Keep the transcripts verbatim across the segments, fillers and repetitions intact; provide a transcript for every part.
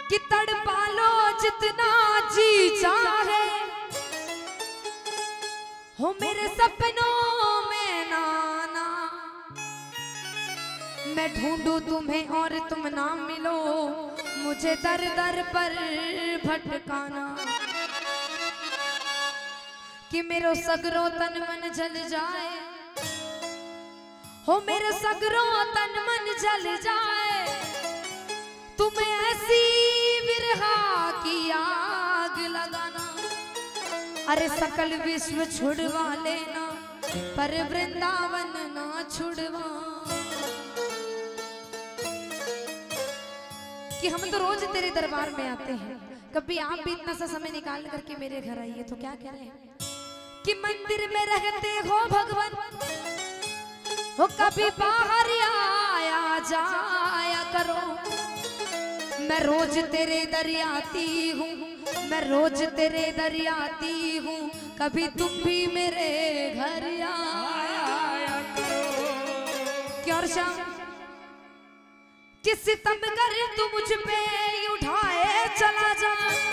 कि तड़पा लो जितना जी चाहे हो मेरे सपनों में नाना, मैं ढूंढूं तुम्हें और तुम ना मिलो, मुझे दर दर पर भटकाना। कि मेरो सगरो तन मन जल जाए हो मेरे सगरो तन मन जल जाए, तुम्हें ऐसी विरहा की आग लगाना। अरे सकल विश्व छुड़वा लेना पर वृंदावन ना छुड़वा। कि हम तो रोज तेरे दरबार में आते हैं, कभी आप भी इतना सा समय निकाल करके मेरे घर आइए तो क्या कह रहे हैं कि मंदिर में रहते हो भगवान हो, कभी बाहर आया जाया करो। मैं रोज तेरे दरियाती हूँ, मैं रोज तेरे दरियाती हूँ, कभी तुम भी मेरे घर आया करो। क्या और शाम किस सितम कर तू मुझ पे उठाए चला जा,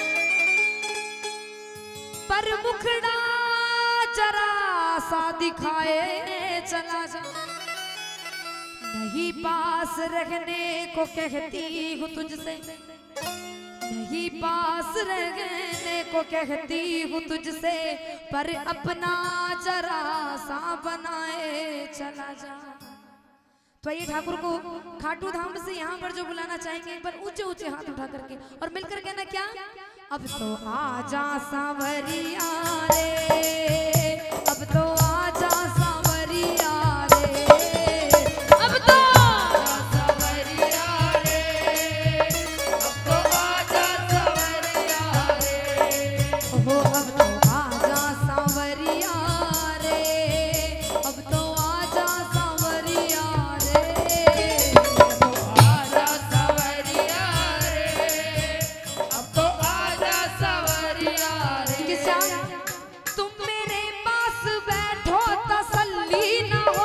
पर मुखड़ा जरा सा दिखाए चला जा। नहीं पास रहने को कहती हूँ तुझसे, नहीं पास रहने को कहती हूँ तुझसे, पर अपना जरा सा बनाए चला जा। तो ये ठाकुर को खाटू धाम से यहाँ पर जो बुलाना चाहेंगे, पर ऊंचे ऊंचे हाथ उठा करके और मिलकर कहना क्या, अब तो आजा सांवरिया रे, अब तो आजा सांवरिया रे, अब तो आजा सांवरिया रे, अब तो आजा सांवरिया रे, हो अब तो आजा सांवरिया रे, अब तो आजा सांवरिया रे, आजा सांवरिया रे, अब तो आजा सांवरिया रे। किसा तुम मेरे पास बैठो तसल्ली न हो,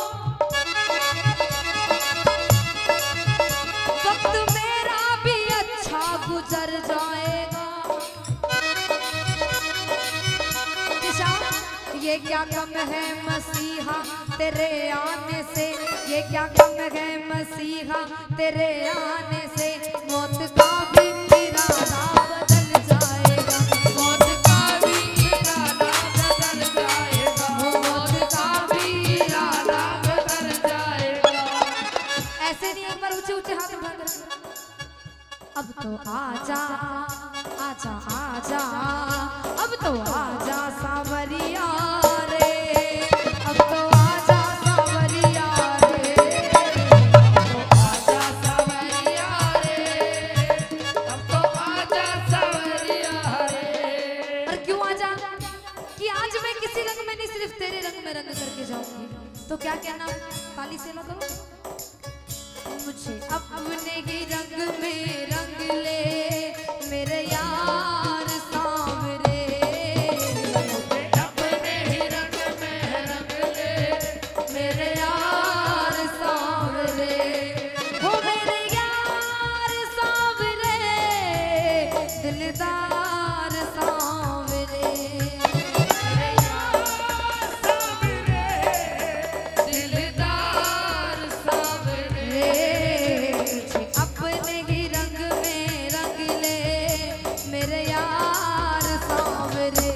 वक्त मेरा भी अच्छा गुजर जाएगा। किसा ये क्या कम है मसीहा तेरे आने से, ये क्या कम है मसीहा तेरे आने से, मौत का भी इरादा बदल जाएगा, मौत का भी इरादा बदल जाएगा, मौत का भी इरादा बदल जाएगा। ऐसे नहीं, एक बार ऊंचे ऊंचे हाथ उठा कर अब तो आजा आजा आजा, अब तो आजा सांवरिया रे, अब तो आजा सांवरिया रे, अब तो आजा सांवरिया रे, अब तो आजा सांवरिया रे। और क्यों आजा? कि आज मैं किसी रंग में नहीं, सिर्फ तेरे रंग में रंग करके जाऊंगी। तो क्या कहना, ताली से लो करो, मुझे अपने ही रंग में रंग ले मेरे यार सांवरे, मुझे अपने ही रंग में रंग ले मेरे यार सांवरे, हो मेरे यार सांवरे, दिलदार सांवरे, मेरे यार सांवरे, दिलदार सांवरे, अपने ही रंग में रंग ले मेरे यार सांवरे,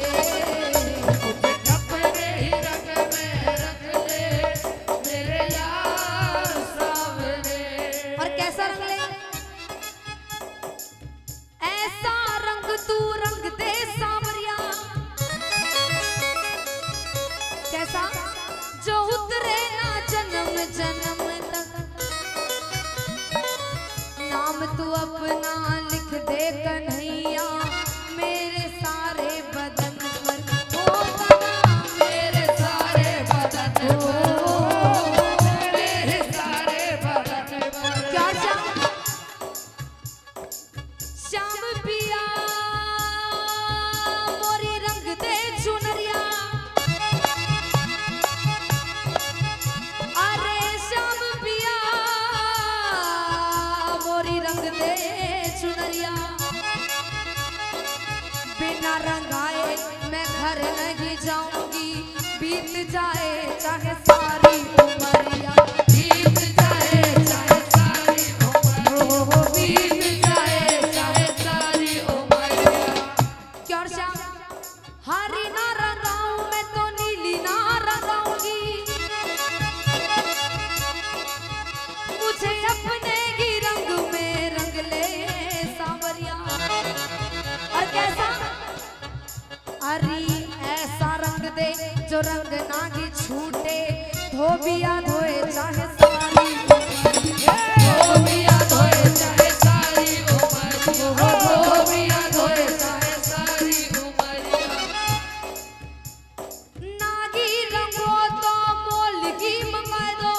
अपने ही रंग में रंग ले मेरे यार सांवरे। और कैसा रंग ले? ऐसा रंग तू रंग दे सांवरिया, कैसा जो उतरे ना जन्म जन्म तक, नाम तू अपना लिख दे कन्हैया मेरे सारे बदन पर, ओ बना मेरे सारे बदन पर, मेरे सारे बदन पर। क्या श्याम श्याम पिया मोरी रंग दे चुनरिया, अरे श्याम पिया मोरी रंग दे चुनरिया, जो रंग नागी छूटे धोबिया धोए चाहे सारी धोबिया धोए चाहे सारी उमरिया धोबिया धोए चाहे सारी उमरिया नागी रंगो तो मोल की मंगा दो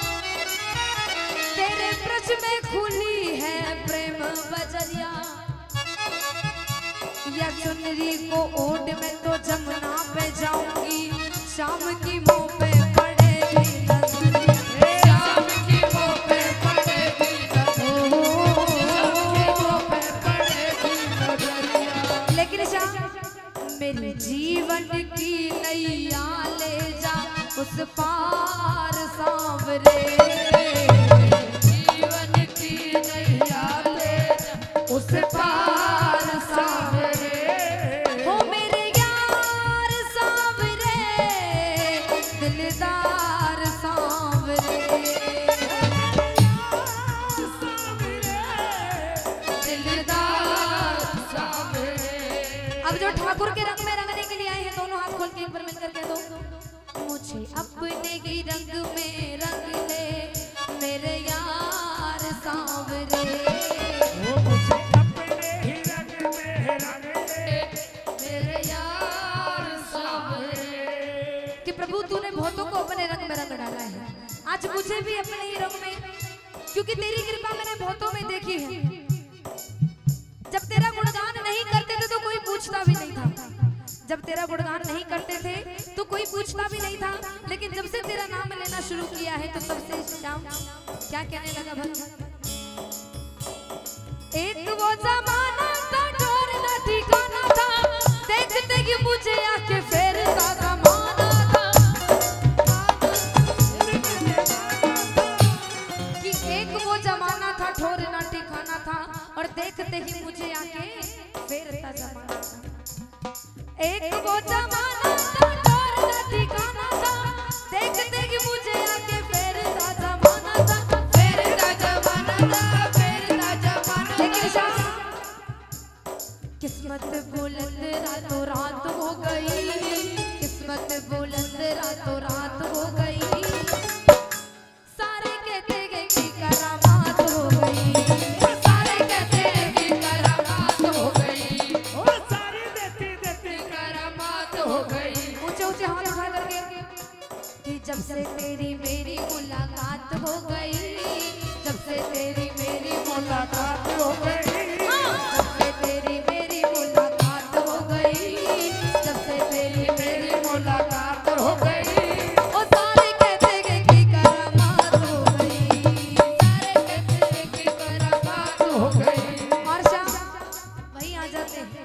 तेरे ब्रज में खुली है प्रेम बजरिया या चुनरी को ओढ़ में तो जमुना पे जाऊंगी शाम की मुंह पे पड़ेगी नजर शाम की मुंह पे पड़ेगी नजर मुंह पे पड़ेगी नजर लेकिन शाम मेरे जीवन की नैया ले जा उस पार सांवरे जीवन की नैया ले जा उस पार सांवरे हो मेरे यार सांवरे दिलदार सांवरे दिलदार सांवरे अब जो ठाकुर के रंग में रंगने के लिए आए हैं दोनों हाथ खोल के एक बार मिलकर के दो मुझे अपने ही रंग में रंग ले मेरे यार सांवरे वो मुझे अपने ही रंग में रंग ले मेरे यार सांवरे कि प्रभु तूने बहुतों को अपने रंग में रंग डाला है आज मुझे भी अपने ही रंग में क्योंकि तेरी कृपा मैंने बहुतों में देखी है जब तेरा गुणगान नहीं करते थे तो कोई पूछता भी नहीं था जब तेरा गुणगान नहीं करते थे तो कोई पूछता भी नहीं था लेकिन जब से तेरा नाम लेना शुरू किया है तो तब से श्याम क्या कहने लगा भक्त एक वो जमाना था डोर ना ठिकाना था देखते कि मुझे आके फेरता जमाना था कि एक वो जमाना था ठोर ना ठिकाना था और देखते ही मुझे आके फेरता जमाना था एक वो जमाना था डोर ना ठिकाना था देखते कि मुझे आके फेरता जमाना था फेरता जमाना था फेरता जमाना लेकिन किस्मत बुलंद रातों रात हो गई किस्मत बुलंद रातों रात हो गई सारे कहते गए कि करामात हो गई सारे कहते हैं कि करामात हो गई ओ सारे देते देते करामात हो गई ऊंचे ऊंचे हाथ उठा करके कि जब से तेरी मेरी मुलाकात हो गई जब से तेरी मेरी मुलाकात हो गई जब से तेरी मेरी मुलाकात हो गई जब से तेरी मेरी मुलाकात हो गई ओ सारे कहते हैं कि करामात हो गई सारे कहते हैं कि करामात हो गई और शाम वही आ जाते हैं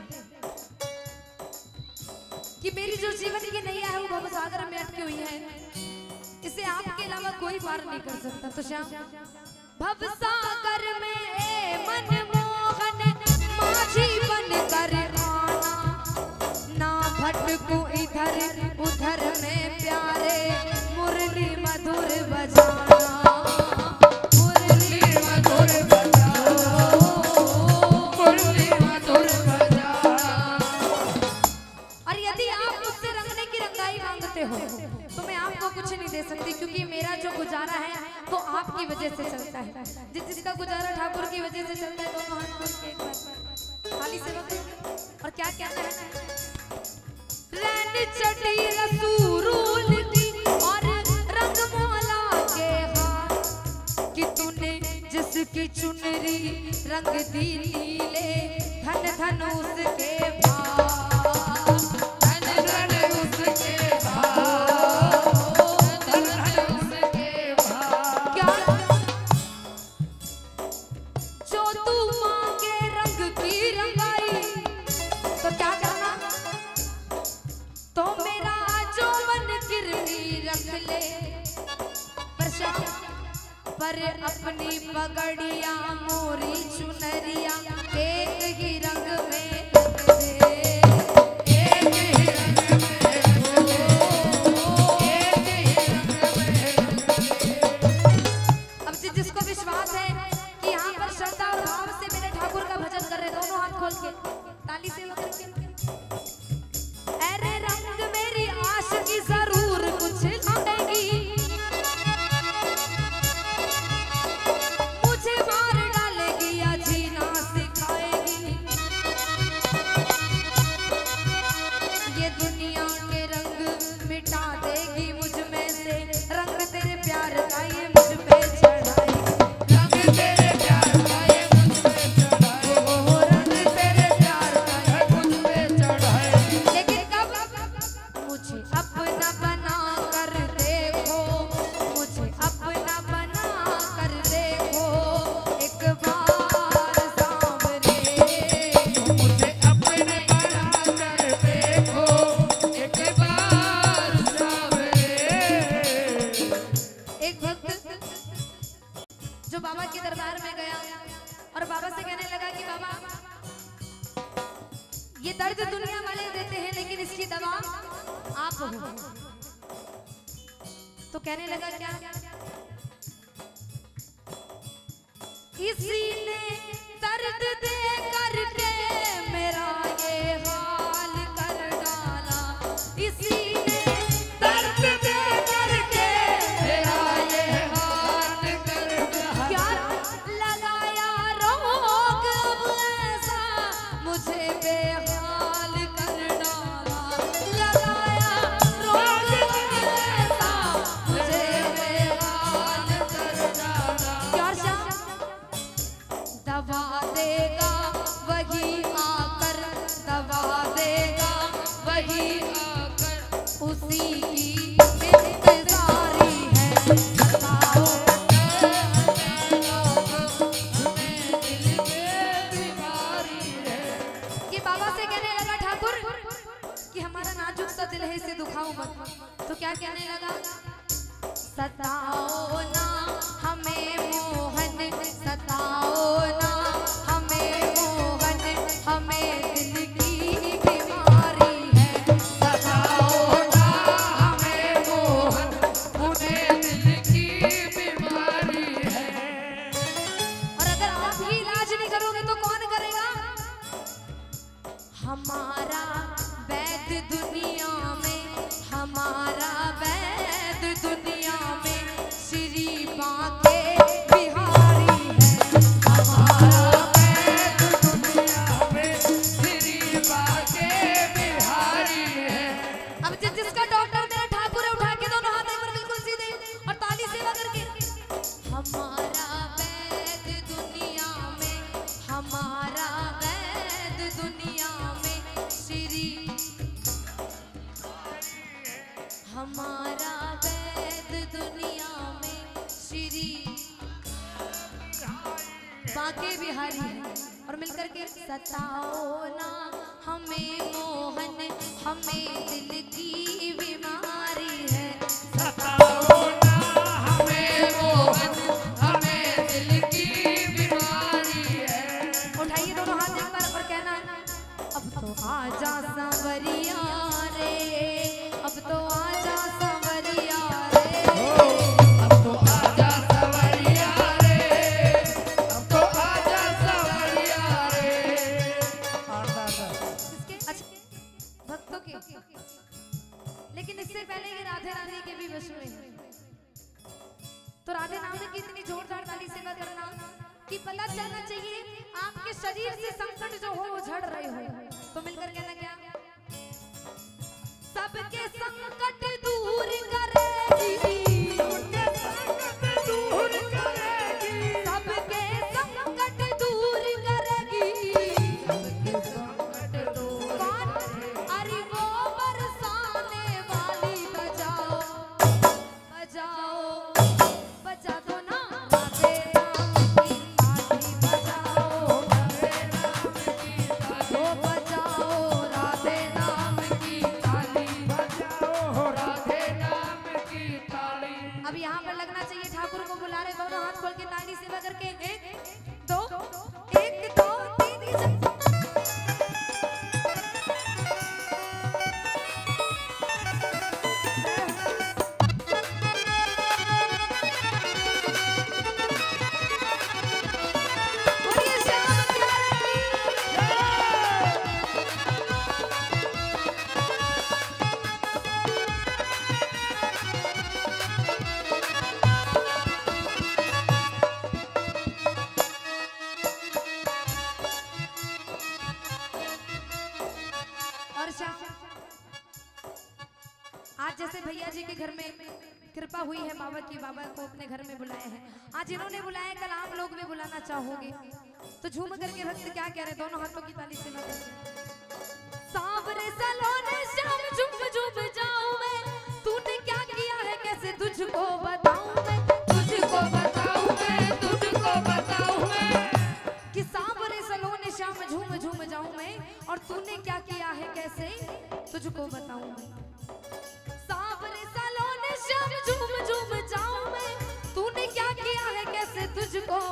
कि मेरी जो जीवन की नैया है वो भवसागर में अटकी हुई है इसे आपके अलावा कोई पार नहीं कर सकता तो श्याम भवसागर में मनमोहन माझी बन कर आना ना भटकू इधर उधर में प्यारे मुरली मधुर बजाना मुरली मधुर बजाना मुरली मधुर बजाना और यदि आप मुझसे रंगने की रंगाई मांगते हो तो मैं आपको कुछ नहीं दे सकती क्योंकि मेरा जो गुजारा है वो आपकी वजह से चलता है जिस जिसका गुजारा ठाकुर की वजह से चलता है दोनों हाथ खोल के एक बार खाली सेवा करो और क्या कहना है रैन चटी रसूल की और रंग मौला के हाथ कि तूने जिसकी चुनरी रंग दी नीले धन धन उसके भाव धन धन उसके भाव धन धन उसके भाव क्या जो तू मांगे रंग की रंगाई तो क्या करना तो मेरा जो मन गिरवी रख ले पर श्याम पर अपनी पगड़िया मोरी चुनरिया एक ही रंग में रख दे एक ही रंग में रख दे एक ही रंग में रख दे अब जी जिसको विश्वास है कि यहाँ पर श्रद्धा और भाव से मेरे ठाकुर का भजन कर रहे दोनों हाथ खोल के ताली से करके अरे रंग मेरी आशिकी बाबा के दरबार में गया और बाबा से कहने लगा कि बाबा ये दर्द दुनिया वाले देते हैं लेकिन इसकी दवा आप हो। तो कहने लगा क्या, इसी ने दर्द दे करके मेरा ये हाल कर डाला, इसी ने दर्द दे करके मेरा ये हाल कर डाला। क्या लगाया रोग अब ऐसा मुझे बेहाल कर डाला, लगाया रोग ऐसा मुझे बेहाल कर डाला। क्या दवा देगा वही आकर, दवा देगा वही आकर, उसी की इंतजारी है। बताओ ये बाबा से कहने लगा ठाकुर कि हमारा नाजुक सा दिल है इसे दुखाओ मत। तो क्या कहने लगा, सताओ ना हमें मोहन, सताओ ना हमें मोहन, हमें दिल की बीमारी है। सताओ ना हमें मोहन, हमें दिल की बीमारी है। और अगर आप ही इलाज नहीं करोगे तो कौन करेगा? हमारा वैद्य दुनिया में, हमारा वैद्य दुनिया में श्री बांके बिहारी है। हमारा वैद्य दुनिया में श्री बांके बिहारी है। अब जिस जिसका डॉक्टर मेरा ठाकुर है उठा के दोनों हाथ एक बार बिल्कुल सीधे और ताली सेवा करके, हमारा वैद्य दुनिया में, हमारा वैद्य दुनिया में श्री, हमारा वैद्य दुनिया में श्री बांके बिहारी है। और मिलकर के सताओ ना हमें मोहन, हमें दिल की बीमारी है। सताओ ना हमें मोहन, हमें दिल की बीमारी है। उठाइए दोनों हाथ एक बार और कहना, अब तो आजा सांवरिया रे, अब तो आजा सांवरिया रे, अब तो आजा सांवरिया रे, अब तो आजा सांवरिया रे। किसके? अच्छा भक्तों के। लेकिन इससे पहले ये राधे रानी के भी विश्व में, तो राधे नाम की इतनी जोरदार ताली सेवा करना कि पता चलना चाहिए आपके शरीर से संकट जो हो वो झड़ रहे हो। तो मिलकर कहना क्या, सबके संकट दूर करेगी, सबके संकट दूर करेगी, सबके संकट दूर करेगी, सबके संकट दूर। कौन? अरे वो बरसाने वाली, बजाओ बजाओ बजा दो ना राधे नाम की ताली, बजाओ राधे नाम की ताली, बजाओ राधे नाम की ताली, बजाओ राधे नाम की ताली। अब यहाँ पर लगना चाहिए ठाकुर को बुला रहे, दोनों हाथ खोल के ताली सेवा करके, एक दो एक दो तीन आज जैसे भैया जी के घर में कृपा हुई है बाबा की, बाबा को अपने घर में बुलाए हैं। आज इन्होंने बुलाया, कल आप लोग भी बुलाना चाहोगे तो झूम करके भक्त क्या कह रहे, दोनों हाथों की ताली से सांवरे सलोने श्याम झूम झूम जाऊं मैं, तूने क्या किया है कैसे तुझको बताऊं मैं, तुझको बताऊं मैं, तुझको बताऊं मैं कि सांवरे सलोने श्याम झूम झूम जाऊं मैं, और तूने क्या किया है कैसे तुझको बताऊं मैं। सांवरे सलोने श्याम झूम झूम जाऊं मैं, तूने क्या किया है कैसे तुझको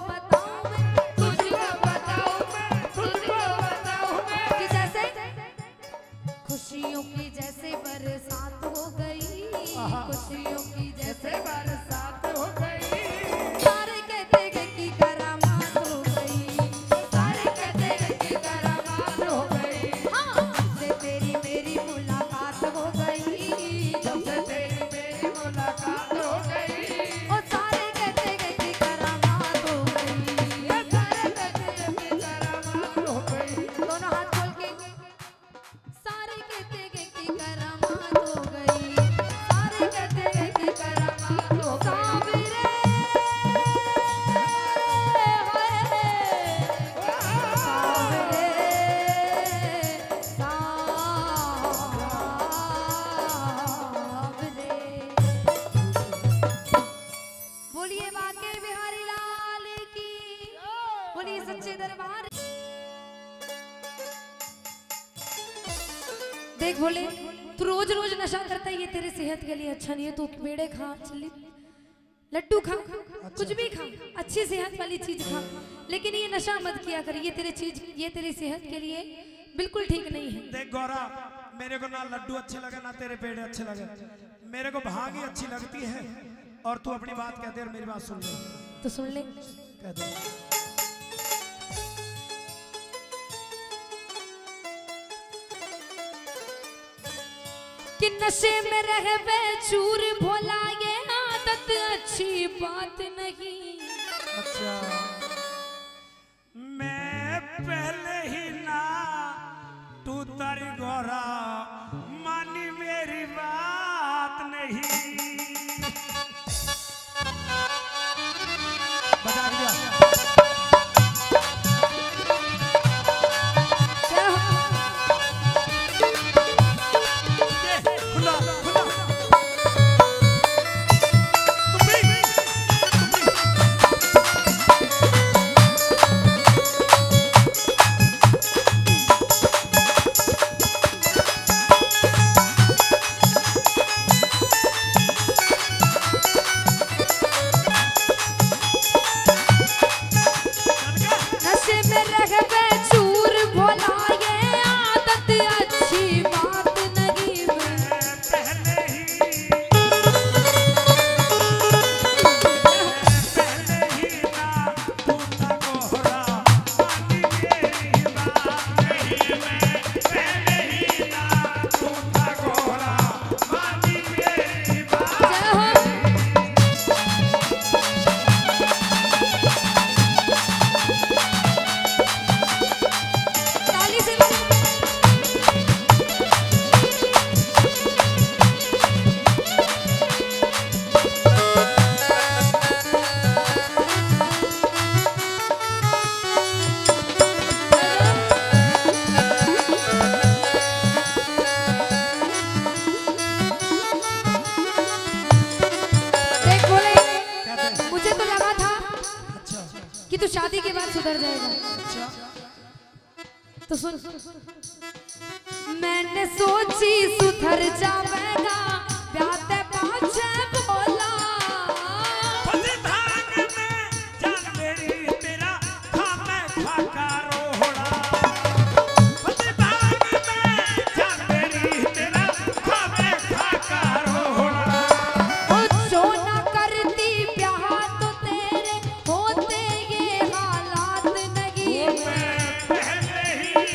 बोलिए बांके बिहारी लाल की, बोलिए सच्चे दरबार। देख बोले तू रोज रोज नशा करता है, ये तेरे सेहत के लिए अच्छा नहीं है। तू पेड़े खा, चली लड्डू खा, अच्छा। कुछ भी खा, अच्छी सेहत वाली चीज खा, लेकिन ये नशा मत किया कर। ये तेरे चीज, ये तेरी सेहत के लिए बिल्कुल ठीक नहीं है। देख गौरा, मेरे को ना लड्डू अच्छे लगे ना तेरे पेड़े अच्छे लगे, मेरे को भांग ही अच्छी लगती है। और तू अपनी बात कहते और मेरी बात सुन ले तो सुन ले। कह दे। कि नशे में रह वे चूर भोला, ये आदत अच्छी बात नहीं। अच्छा मैं पहले ही ना तू तारी गौरा मानी मेरी बात नहीं। बजा दिया खुला खुला कि तू शादी के बाद सुधर जाएगा। अच्छा तो सुन, मैंने सोची सुधर जाएगा, प्याते पाछे बोला भाग में जान मेरी तेरा खामे खाका रोहड़ा। भाग में जान मेरी तेरा खामे खाका रोहड़ा। ओ जो ना करती प्यार तो तेरे होते ये हालात नहीं। मैं पहले ही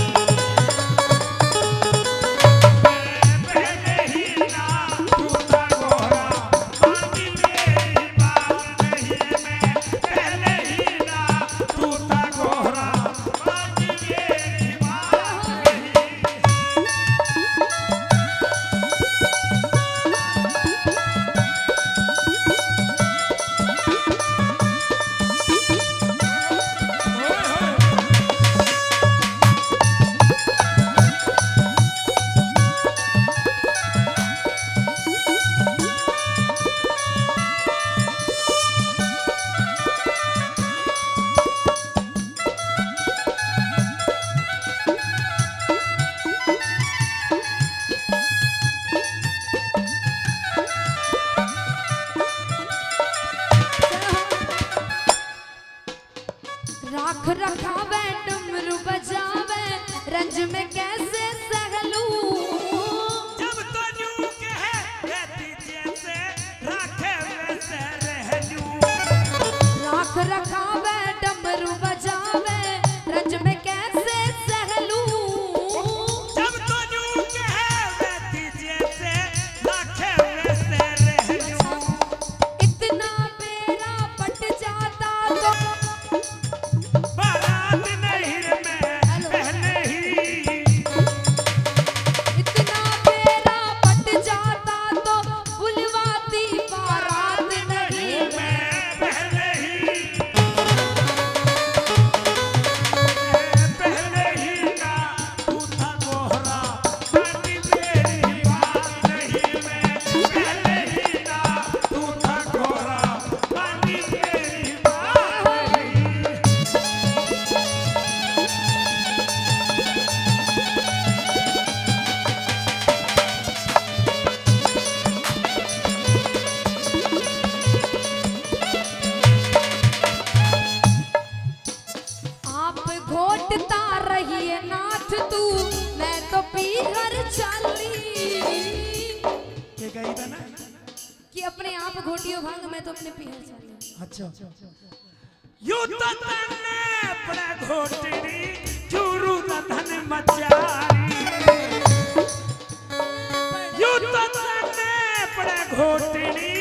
पहले ही ना टूटा गोरा मानी मेरी बात नहीं। मैं पहले ही ना टूटा गोरा मानी मेरी बात नहीं। राख रखावे डमरू बजावे, रंज में कैसे सहलू। जब तो यूं कहे रहती जैसे राखे वैसे रहलू। राख रखावे डमरू बजावे, रंज में कैसे सहलू। जब तो यूं कहे रहती जैसे राखे वैसे रहलू। इतना बेड़ा पट जाता तो बारात नहीं में की था ना कि अपने आप घोटियो भांग मैं तो अपने पीहर चले। अच्छा यू तो तने पड़े घोटड़ी चूरू धन मचारी यू तो तने पड़े घोटड़ी